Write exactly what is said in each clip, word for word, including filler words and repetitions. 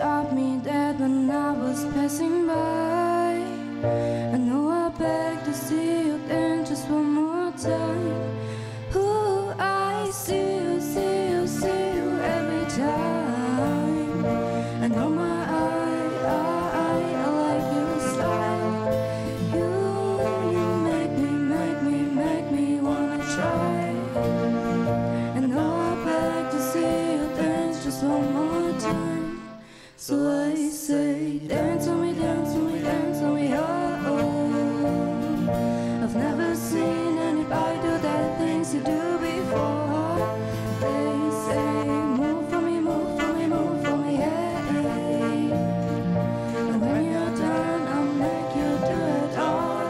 stopped me dead when I was passing by. I know I beg to see you then just one more time. Ooh, I see you, see you, see you every time. And oh my eye, I, I like your style. You, you make me, make me, make me wanna try. And oh I beg to see you dance just one more time. So I say, dance on me, dance on me, dance on me, oh, oh. I've never seen anybody do that things you do before. They say, move for me, move for me, move for me, hey. And when you're done, I'll make you do it all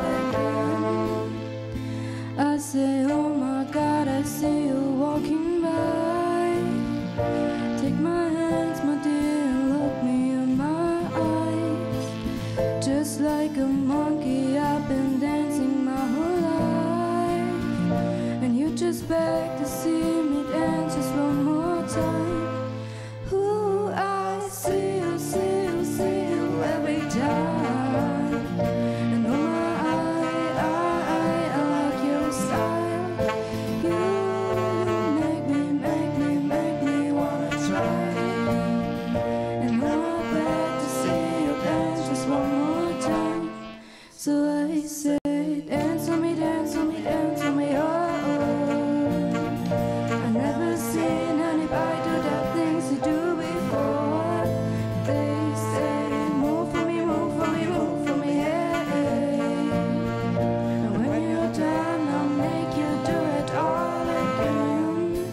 again. I say, oh my God, I see you walking by. Take my hands, my dear, and look me in my eyes. Just like a monkey, I've been dancing my whole life. And you just beg to see me dance just one more time. Ooh, I see you, see you, see you every time. And oh my, I, I, I like your style. You, you make me, make me, make me wanna try. And now I beg to see you dance just one more time. So I say, dance on me, dance on me, dance on me, oh, oh. I never seen anybody do the things you do before. They say, move for me, move for me, move for me, hey. And when you're done, I'll make you do it all again.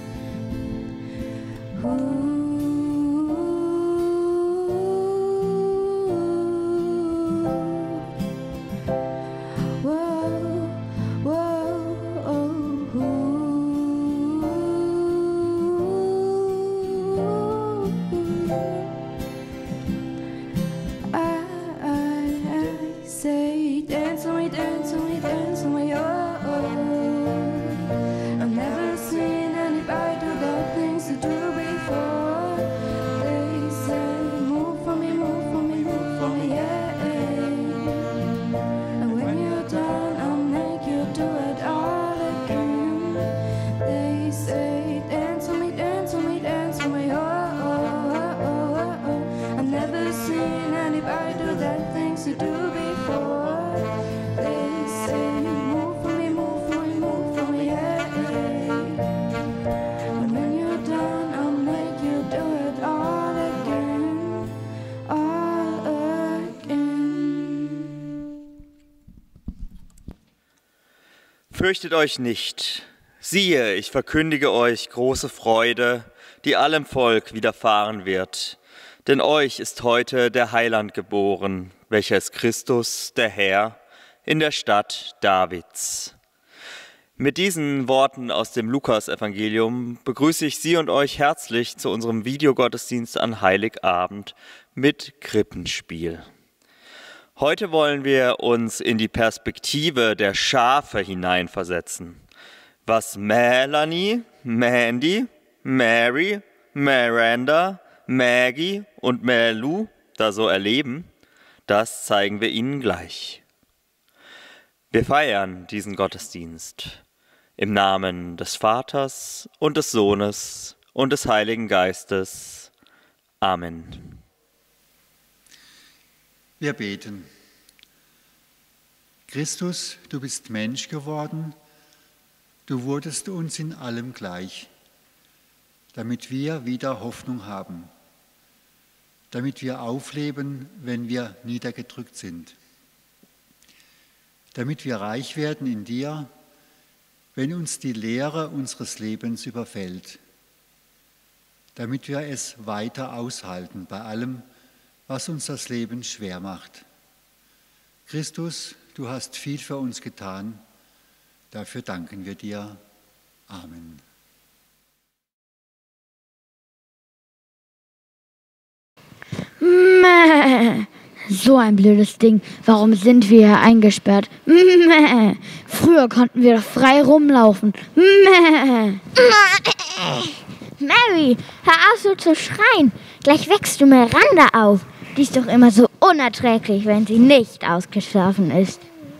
Ooh. Whoa, whoa, oh, ooh. I, I, I say, dance on me, dance on me, dance on me, oh, oh. I've never seen anybody do the things you do before. They say, move for me, move for me, move for me, yeah. And when you're done, I'll make you do it all again. They say, dance on me, dance on me, dance on me, oh, oh, oh, oh, oh. I've never seen anybody do that things you do before. They say, move for me, move for me, move for me, yeah. And when you're done, I'll make you do it all again, all again. Fürchtet euch nicht. Siehe, ich verkündige euch große Freude, die allem Volk widerfahren wird. Denn euch ist heute der Heiland geboren, welcher ist Christus, der Herr, in der Stadt Davids. Mit diesen Worten aus dem Lukas-Evangelium begrüße ich Sie und euch herzlich zu unserem Videogottesdienst an Heiligabend mit Krippenspiel. Heute wollen wir uns in die Perspektive der Schafe hineinversetzen. Was Melanie, Mandy, Mary, Miranda, Maggie und Melu da so erleben, das zeigen wir Ihnen gleich. Wir feiern diesen Gottesdienst im Namen des Vaters und des Sohnes und des Heiligen Geistes. Amen. Wir beten. Christus, du bist Mensch geworden, du wurdest uns in allem gleich, damit wir wieder Hoffnung haben, damit wir aufleben, wenn wir niedergedrückt sind, damit wir reich werden in dir, wenn uns die Leere unseres Lebens überfällt, damit wir es weiter aushalten bei allem, was uns das Leben schwer macht. Christus, du hast viel für uns getan, dafür danken wir dir. Amen. Mäh. So ein blödes Ding. Warum sind wir hier eingesperrt? Mäh. Früher konnten wir doch frei rumlaufen. Mäh. Mary, hör auf so zu schreien. Gleich wächst du Miranda auf. Die ist doch immer so unerträglich, wenn sie nicht ausgeschlafen ist.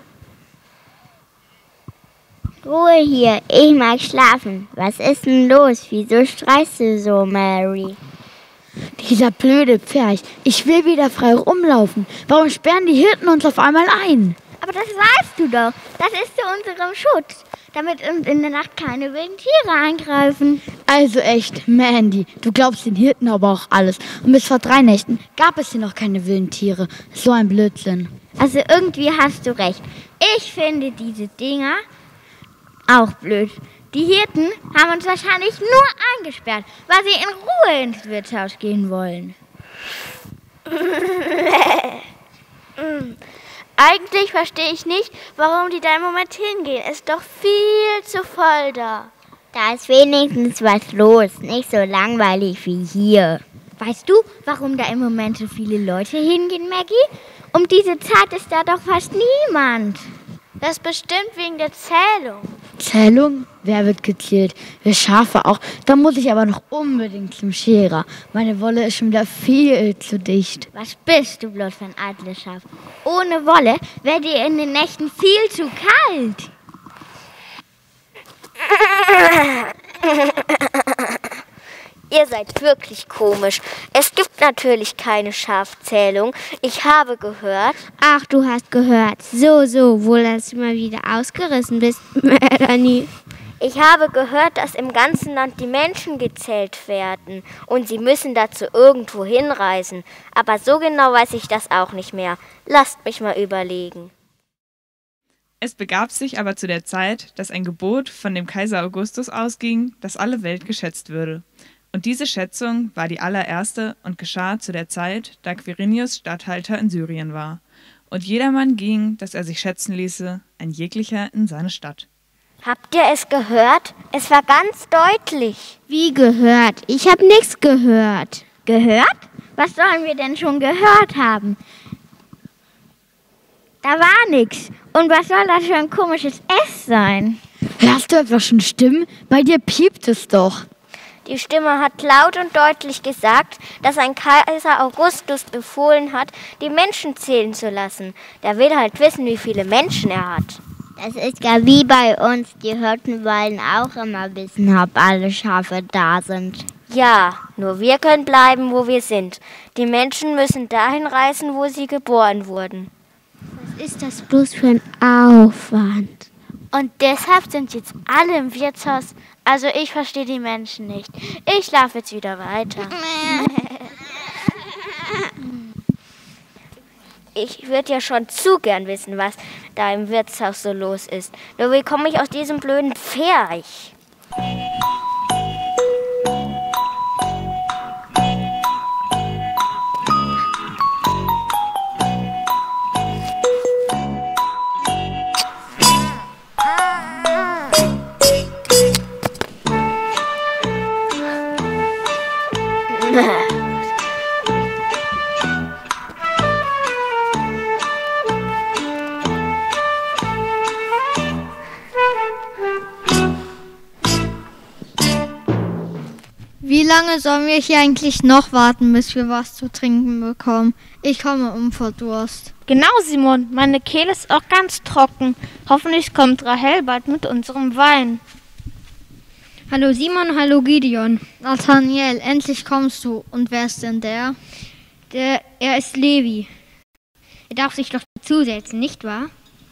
Ruhe hier, ich mag schlafen. Was ist denn los? Wieso streichst du so, Mary? Dieser blöde Pferch. Ich will wieder frei rumlaufen. Warum sperren die Hirten uns auf einmal ein? Aber das weißt du doch. Das ist zu unserem Schutz, damit uns in der Nacht keine wilden Tiere eingreifen. Also echt, Mandy, du glaubst den Hirten aber auch alles. Und bis vor drei Nächten gab es hier noch keine wilden Tiere. So ein Blödsinn. Also irgendwie hast du recht. Ich finde diese Dinger auch blöd. Die Hirten haben uns wahrscheinlich nur eingesperrt, weil sie in Ruhe ins Wirtshaus gehen wollen. Eigentlich verstehe ich nicht, warum die da im Moment hingehen. Ist doch viel zu voll da. Da ist wenigstens was los, nicht so langweilig wie hier. Weißt du, warum da im Moment so viele Leute hingehen, Maggie? Um diese Zeit ist da doch fast niemand. Das ist bestimmt wegen der Zählung. Zählung? Wer wird gezählt? Wir Schafe auch. Da muss ich aber noch unbedingt zum Scherer. Meine Wolle ist schon wieder viel zu dicht. Was bist du bloß für ein eitles Schaf? Ohne Wolle wäre dir in den Nächten viel zu kalt. Ihr seid wirklich komisch. Es gibt natürlich keine Schafzählung. Ich habe gehört... Ach, du hast gehört. So, so, wohl, dass du mal wieder ausgerissen bist, Melanie. Ich habe gehört, dass im ganzen Land die Menschen gezählt werden. Und sie müssen dazu irgendwo hinreisen. Aber so genau weiß ich das auch nicht mehr. Lasst mich mal überlegen. Es begab sich aber zu der Zeit, dass ein Gebot von dem Kaiser Augustus ausging, dass alle Welt geschätzt würde. Und diese Schätzung war die allererste und geschah zu der Zeit, da Quirinius Statthalter in Syrien war. Und jedermann ging, dass er sich schätzen ließe, ein jeglicher in seine Stadt. Habt ihr es gehört? Es war ganz deutlich. Wie gehört? Ich habe nichts gehört. Gehört? Was sollen wir denn schon gehört haben? Da war nichts. Und was soll das für ein komisches S sein? Hörst du etwa schon Stimmen? Bei dir piept es doch. Die Stimme hat laut und deutlich gesagt, dass ein Kaiser Augustus befohlen hat, die Menschen zählen zu lassen. Der will halt wissen, wie viele Menschen er hat. Das ist ja wie bei uns. Die Hirten wollen auch immer wissen, ob alle Schafe da sind. Ja, nur wir können bleiben, wo wir sind. Die Menschen müssen dahin reisen, wo sie geboren wurden. Was ist das bloß für ein Aufwand? Und deshalb sind jetzt alle im Wirtshaus. Also ich verstehe die Menschen nicht. Ich schlafe jetzt wieder weiter. Ich würde ja schon zu gern wissen, was da im Wirtshaus so los ist. Nur wie komme ich aus diesem blöden Pferch? Wie lange sollen wir hier eigentlich noch warten, bis wir was zu trinken bekommen? Ich komme um vor Durst. Genau, Simon. Meine Kehle ist auch ganz trocken. Hoffentlich kommt Rahel bald mit unserem Wein. Hallo Simon, hallo Gideon. Nathaniel, endlich kommst du. Und wer ist denn der? Der, er ist Levi. Er darf sich doch dazusetzen, nicht wahr?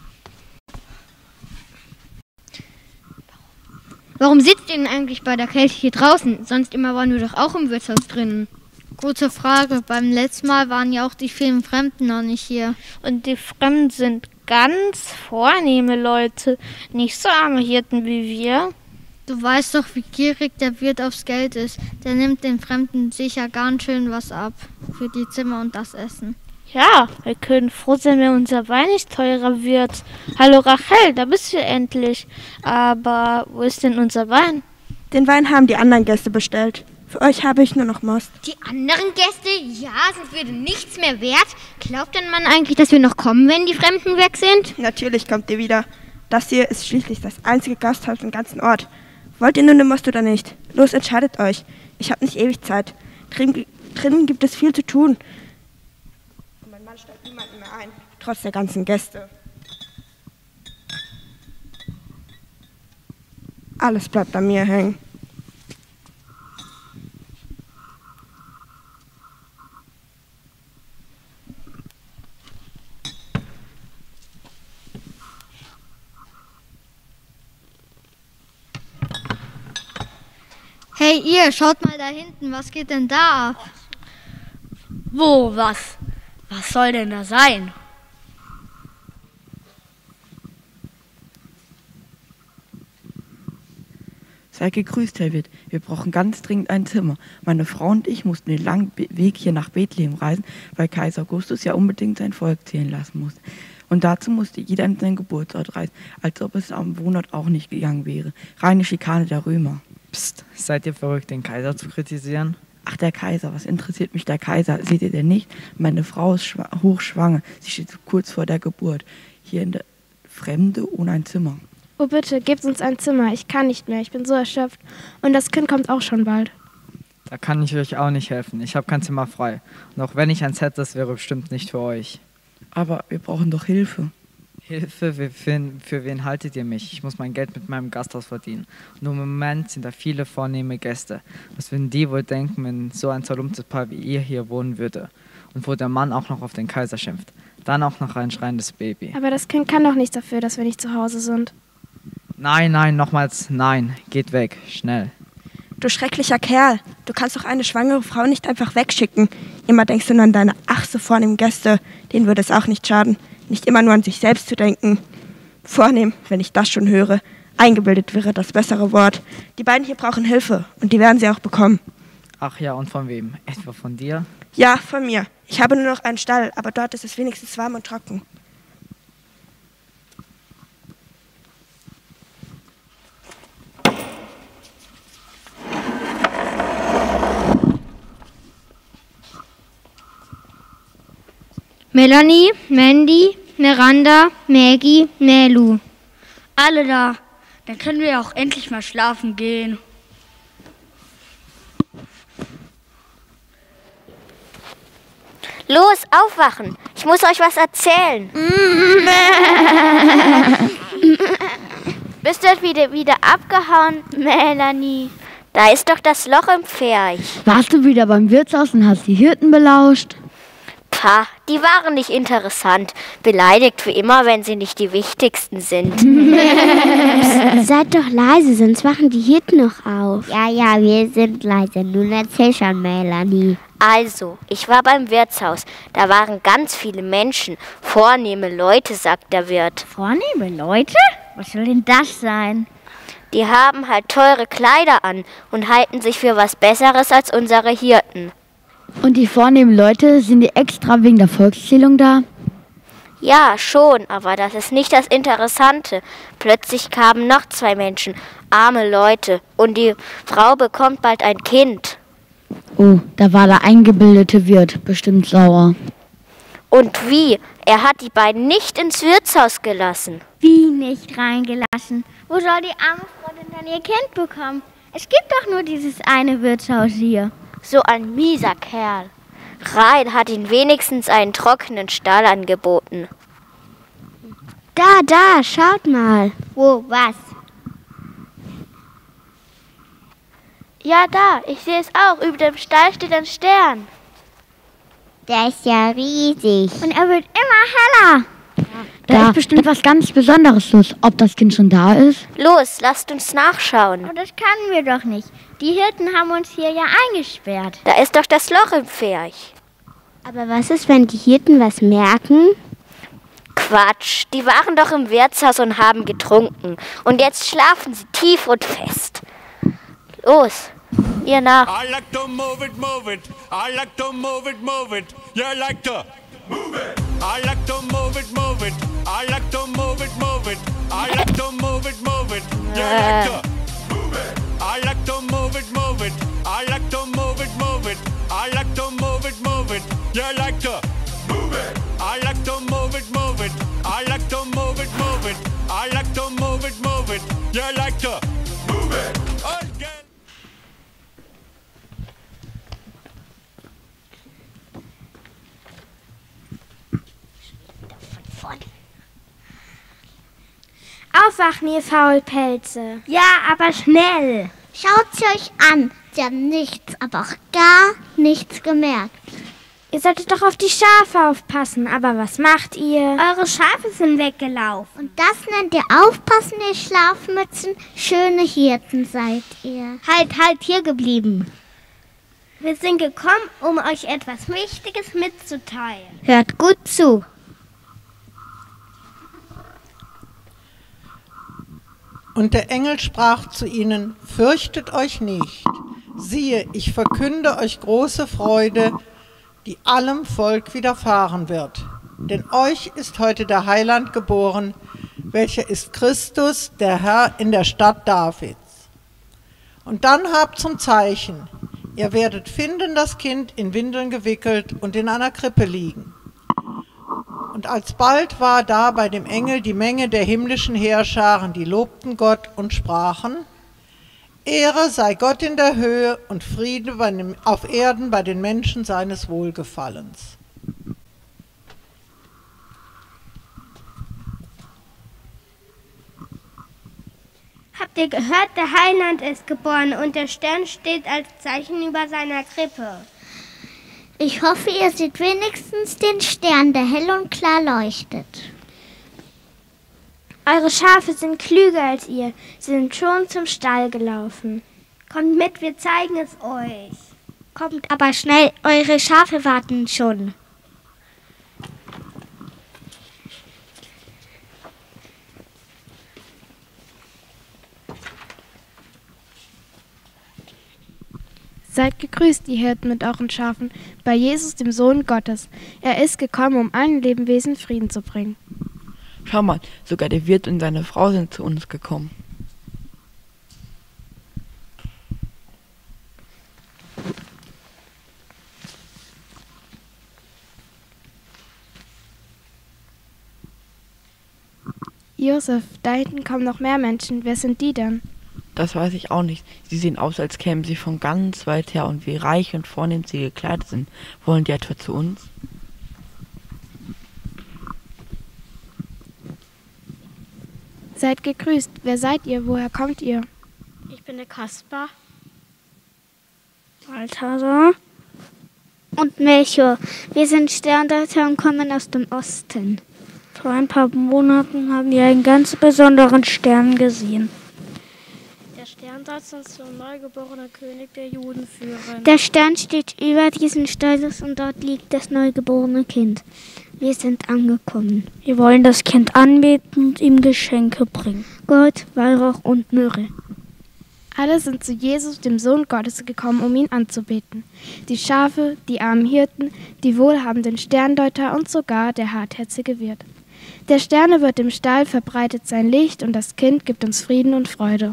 Warum sitzt ihr denn eigentlich bei der Kälte hier draußen? Sonst immer waren wir doch auch im Wirtshaus drinnen. Gute Frage. Beim letzten Mal waren ja auch die vielen Fremden noch nicht hier. Und die Fremden sind ganz vornehme Leute, nicht so arme Hirten wie wir. Du weißt doch, wie gierig der Wirt aufs Geld ist. Der nimmt den Fremden sicher ganz schön was ab. Für die Zimmer und das Essen. Ja, wir können froh sein, wenn unser Wein nicht teurer wird. Hallo Rachel, da bist du endlich. Aber wo ist denn unser Wein? Den Wein haben die anderen Gäste bestellt. Für euch habe ich nur noch Most. Die anderen Gäste? Ja, sind wir denn nichts mehr wert? Glaubt denn man eigentlich, dass wir noch kommen, wenn die Fremden weg sind? Natürlich kommt ihr wieder. Das hier ist schließlich das einzige Gasthaus im ganzen Ort. Wollt ihr nun den Most oder nicht? Los, entscheidet euch. Ich habe nicht ewig Zeit. Trink, Drinnen gibt es viel zu tun. Und mein Mann stellt niemanden mehr ein, trotz der ganzen Gäste. Alles bleibt an mir hängen. Hey ihr, schaut mal da hinten, was geht denn da ab? Wo, was? Was soll denn da sein? Sei gegrüßt, Herr Wirt. Wir brauchen ganz dringend ein Zimmer. Meine Frau und ich mussten den langen Be- Weg hier nach Bethlehem reisen, weil Kaiser Augustus ja unbedingt sein Volk zählen lassen musste. Und dazu musste jeder in seinen Geburtsort reisen, als ob es am Wohnort auch nicht gegangen wäre. Reine Schikane der Römer. Psst, seid ihr verrückt, den Kaiser zu kritisieren? Ach, der Kaiser, was interessiert mich der Kaiser? Seht ihr denn nicht? Meine Frau ist schwa- hochschwanger. Sie steht kurz vor der Geburt. Hier in der Fremde ohne ein Zimmer. Oh bitte, gebt uns ein Zimmer. Ich kann nicht mehr. Ich bin so erschöpft. Und das Kind kommt auch schon bald. Da kann ich euch auch nicht helfen. Ich habe kein Zimmer frei. Und auch wenn ich eins hätte, das wäre bestimmt nicht für euch. Aber wir brauchen doch Hilfe. Hilfe? Für, für, für wen haltet ihr mich? Ich muss mein Geld mit meinem Gasthaus verdienen. Und im Moment sind da viele vornehme Gäste. Was würden die wohl denken, wenn so ein zerlumptes Paar wie ihr hier wohnen würde? Und wo der Mann auch noch auf den Kaiser schimpft. Dann auch noch ein schreiendes Baby. Aber das Kind kann doch nichts dafür, dass wir nicht zu Hause sind. Nein, nein, nochmals nein. Geht weg, schnell. Du schrecklicher Kerl, du kannst doch eine schwangere Frau nicht einfach wegschicken. Immer denkst du nur an deine ach so vornehmen Gäste. Denen würde es auch nicht schaden, nicht immer nur an sich selbst zu denken. Vornehm, wenn ich das schon höre. Eingebildet wäre das bessere Wort. Die beiden hier brauchen Hilfe und die werden sie auch bekommen. Ach ja, und von wem? Etwa von dir? Ja, von mir. Ich habe nur noch einen Stall, aber dort ist es wenigstens warm und trocken. Melanie, Mandy, Miranda, Maggie, Nelu. Alle da. Dann können wir ja auch endlich mal schlafen gehen. Los, aufwachen. Ich muss euch was erzählen. Bist du wieder, wieder abgehauen, Melanie? Da ist doch das Loch im Pferch. Warst du wieder beim Wirtshaus und hast die Hirten belauscht? Pah, die waren nicht interessant. Beleidigt wie immer, wenn sie nicht die wichtigsten sind. Seid doch leise, sonst wachen die Hirten noch auf. Ja, ja, wir sind leise. Nun erzähl schon, Melanie. Also, ich war beim Wirtshaus. Da waren ganz viele Menschen. Vornehme Leute, sagt der Wirt. Vornehme Leute? Was soll denn das sein? Die haben halt teure Kleider an und halten sich für was Besseres als unsere Hirten. Und die vornehmen Leute, sind die extra wegen der Volkszählung da? Ja, schon, aber das ist nicht das Interessante. Plötzlich kamen noch zwei Menschen, arme Leute, und die Frau bekommt bald ein Kind. Oh, da war der eingebildete Wirt bestimmt sauer. Und wie? Er hat die beiden nicht ins Wirtshaus gelassen. Wie nicht reingelassen? Wo soll die arme Frau denn dann ihr Kind bekommen? Es gibt doch nur dieses eine Wirtshaus hier. So ein mieser Kerl. Rein hat ihm wenigstens einen trockenen Stall angeboten. Da, da, schaut mal. Wo, was? Ja, da, ich sehe es auch. Über dem Stall steht ein Stern. Der ist ja riesig. Und er wird immer heller. Da, da ist bestimmt was ganz Besonderes los. Ob das Kind schon da ist? Los, lasst uns nachschauen. Aber das können wir doch nicht. Die Hirten haben uns hier ja eingesperrt. Da ist doch das Loch im Pferch. Aber was ist, wenn die Hirten was merken? Quatsch, die waren doch im Wirtshaus und haben getrunken. Und jetzt schlafen sie tief und fest. Los, ihr nach. I like to move it, move it. I like to move it, move it. You like to move it. I like to move it, move it. I like to move it, move it. I like to move it, move it. You like to move it. I like to move it, move it. I like to move it, move it. I like to move it, move it. You like to move it. I like to move it, move it. I like to move it, move it. I like to move it, move it. You like to move it. Again. aufwachen, ihr Faulpelze. Ja, aber schnell. Schaut sie euch an. Sie haben nichts, aber auch gar nichts gemerkt. Ihr solltet doch auf die Schafe aufpassen, aber was macht ihr? Eure Schafe sind weggelaufen. Und das nennt ihr aufpassen, ihr Schlafmützen? Schöne Hirten seid ihr. Halt, halt, hier geblieben. Wir sind gekommen, um euch etwas Wichtiges mitzuteilen. Hört gut zu. Und der Engel sprach zu ihnen, fürchtet euch nicht. Siehe, ich verkünde euch große Freude, die allem Volk widerfahren wird. Denn euch ist heute der Heiland geboren, welcher ist Christus, der Herr in der Stadt Davids. Und dann habt zum Zeichen, ihr werdet finden das Kind in Windeln gewickelt und in einer Krippe liegen. Und alsbald war da bei dem Engel die Menge der himmlischen Heerscharen, die lobten Gott und sprachen, Ehre sei Gott in der Höhe und Friede bei dem, auf Erden bei den Menschen seines Wohlgefallens. Habt ihr gehört, der Heiland ist geboren und der Stern steht als Zeichen über seiner Krippe. Ich hoffe, ihr seht wenigstens den Stern, der hell und klar leuchtet. Eure Schafe sind klüger als ihr. Sie sind schon zum Stall gelaufen. Kommt mit, wir zeigen es euch. Kommt aber schnell, eure Schafe warten schon. Seid gegrüßt, ihr Hirten mit euren Schafen, bei Jesus, dem Sohn Gottes. Er ist gekommen, um allen Lebewesen Frieden zu bringen. Schau mal, sogar der Wirt und seine Frau sind zu uns gekommen. Josef, da hinten kommen noch mehr Menschen. Wer sind die denn? Das weiß ich auch nicht. Sie sehen aus, als kämen sie von ganz weit her und wie reich und vornehm sie gekleidet sind. Wollen die etwa zu uns? Seid gegrüßt. Wer seid ihr? Woher kommt ihr? Ich bin der Kaspar. Balthasar. Und Melchior. Wir sind Sterndeuter und kommen aus dem Osten. Vor ein paar Monaten haben wir einen ganz besonderen Stern gesehen. Der Stern soll uns zum neugeborenen König der Juden führen. Der Stern steht über diesen Stalles und dort liegt das neugeborene Kind. Wir sind angekommen. Wir wollen das Kind anbeten und ihm Geschenke bringen. Gold, Weihrauch und Myrrhe. Alle sind zu Jesus, dem Sohn Gottes, gekommen, um ihn anzubeten. Die Schafe, die armen Hirten, die wohlhabenden Sterndeuter und sogar der hartherzige Wirt. Der Sterne wird im Stall, verbreitet sein Licht und das Kind gibt uns Frieden und Freude.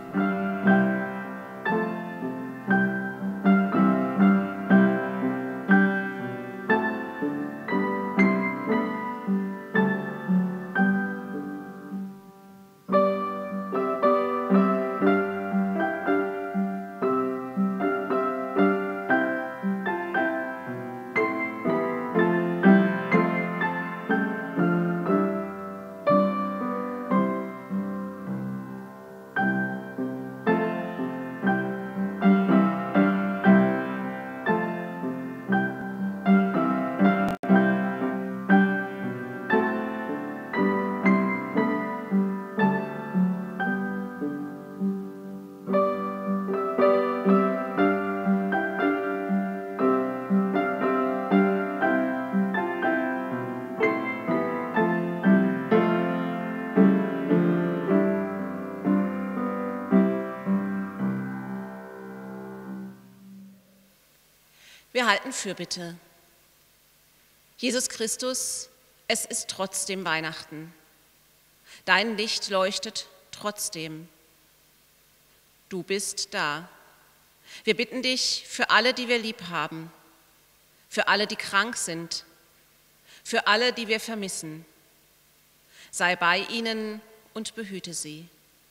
Wir halten Fürbitte. Jesus Christus, es ist trotzdem Weihnachten. Dein Licht leuchtet trotzdem. Du bist da. Wir bitten dich für alle, die wir lieb haben, für alle, die krank sind, für alle, die wir vermissen. Sei bei ihnen und behüte sie.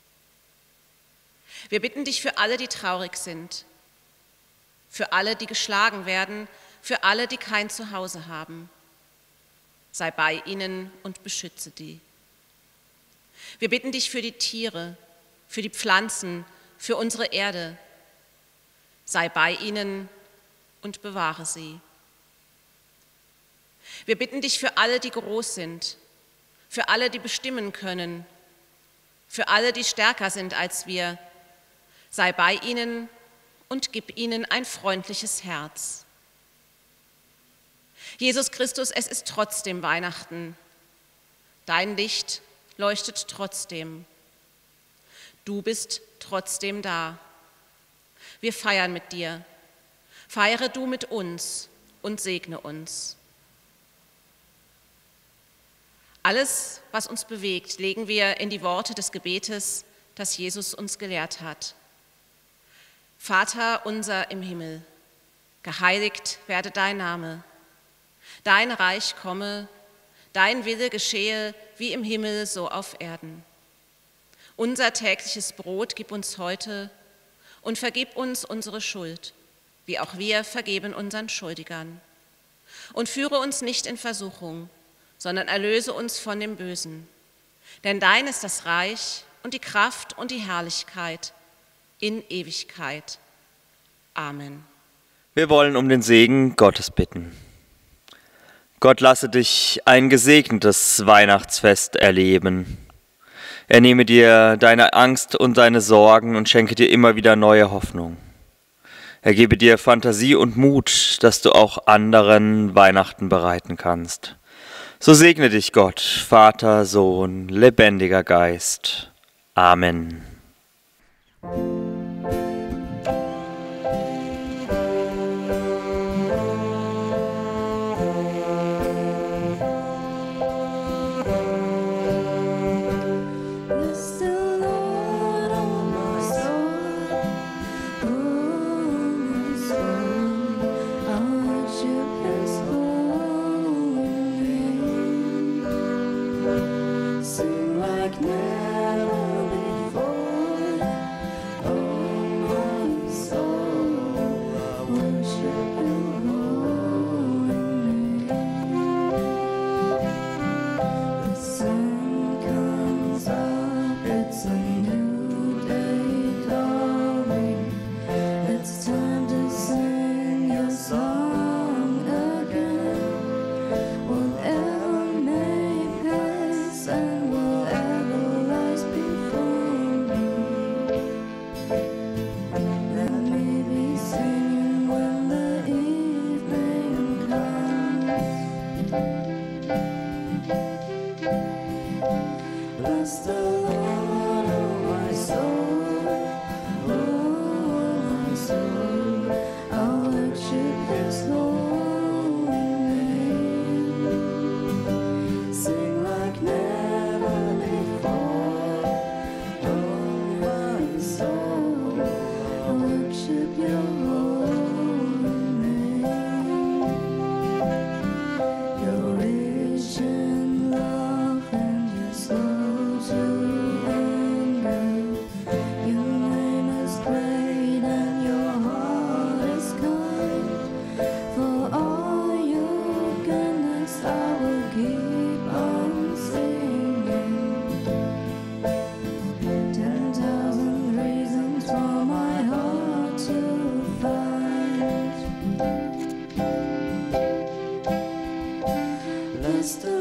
Wir bitten dich für alle, die traurig sind, für alle, die geschlagen werden, für alle, die kein Zuhause haben. Sei bei ihnen und beschütze die. Wir bitten dich für die Tiere, für die Pflanzen, für unsere Erde. Sei bei ihnen und bewahre sie. Wir bitten dich für alle, die groß sind, für alle, die bestimmen können, für alle, die stärker sind als wir. Sei bei ihnen und gib ihnen ein freundliches Herz. Jesus Christus, es ist trotzdem Weihnachten. Dein Licht leuchtet trotzdem. Du bist trotzdem da. Wir feiern mit dir. Feiere du mit uns und segne uns. Alles, was uns bewegt, legen wir in die Worte des Gebetes, das Jesus uns gelehrt hat. Vater unser im Himmel, geheiligt werde dein Name. Dein Reich komme, dein Wille geschehe wie im Himmel so auf Erden. Unser tägliches Brot gib uns heute und vergib uns unsere Schuld, wie auch wir vergeben unseren Schuldigern. Und führe uns nicht in Versuchung, sondern erlöse uns von dem Bösen. Denn dein ist das Reich und die Kraft und die Herrlichkeit in Ewigkeit. Amen. Wir wollen um den Segen Gottes bitten. Gott lasse dich ein gesegnetes Weihnachtsfest erleben. Er nehme dir deine Angst und deine Sorgen und schenke dir immer wieder neue Hoffnung. Er gebe dir Fantasie und Mut, dass du auch anderen Weihnachten bereiten kannst. So segne dich Gott, Vater, Sohn, lebendiger Geist. Amen. Bless the